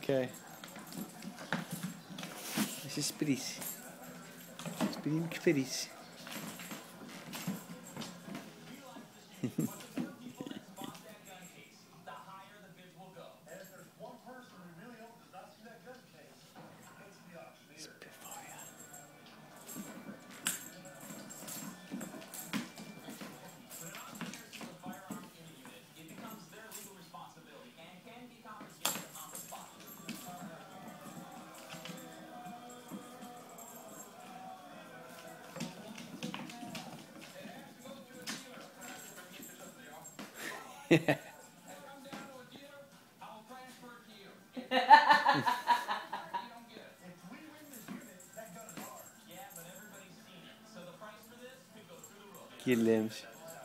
Okay. This is Spitties. Spitty McFitties. Spitfire. Yeah. Kid limbs.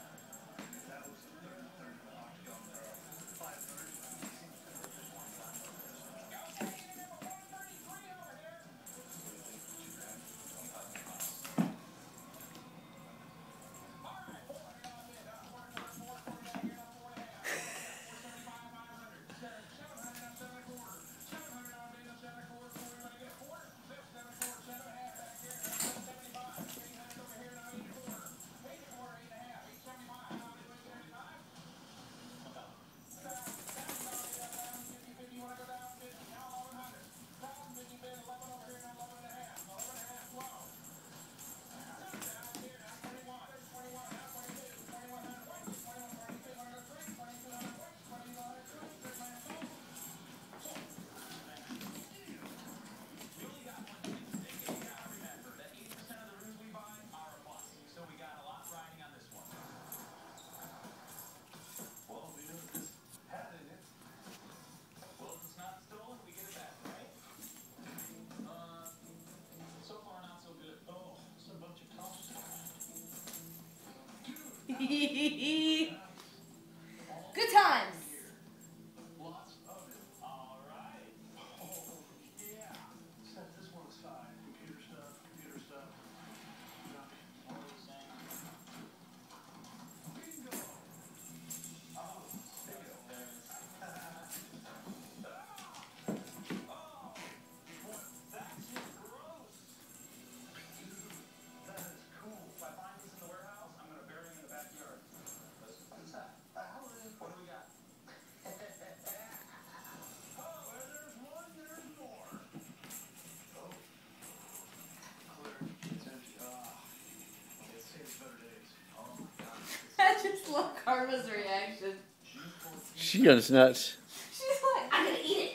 Good times. Lots of it. All right. Oh, yeah. Set this one aside. Computer stuff. Junk. What are we saying? Bingo. Oh, bingo. There it is. Oh, boy, that's just gross. Dude, that is cool. If I find these in the warehouse, I'm going to bury them in the backyard. What's that? What do we got? Oh, where there's one, there's more. Oh. Clear. It's empty. It saves better days. Oh my God. I just love Karma's reaction. She goes nuts. She's like, I'm gonna eat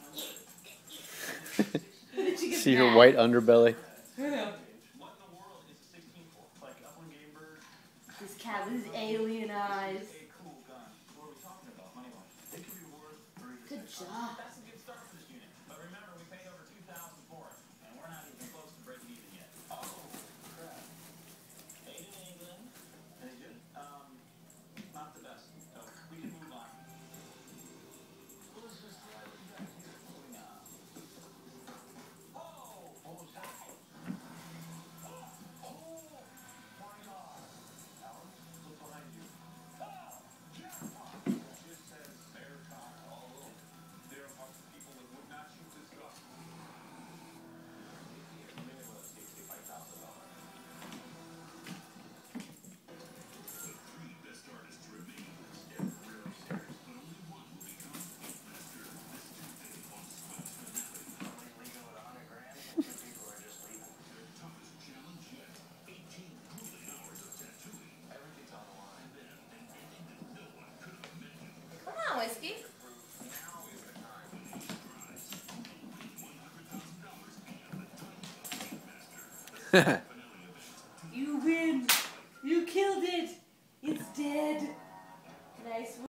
it. Then she gets See her mad. white underbelly. Yeah. What in the world is a 16 for? Like Upland Game Bird? This cat with his alien eyes. A cool gun. What are we talking about? Money-wise? It could be worth 3 to Good 6. job. That's a good start for this unit. But remember, we paid over $2,000 for it, and we're not even close to breaking even yet. Oh, crap. Made in England. Any good? Not the best. So we can move on. Let's just slide it back here. Moving on. Oh, what was that? Oh, my God. Alan, look behind you. Oh, jackpot. It just says spare tire all over. There are parts of people that would not shoot this gun. Maybe it was $65,000. Come on, Whiskey. You win. You killed it. It's dead. Nice.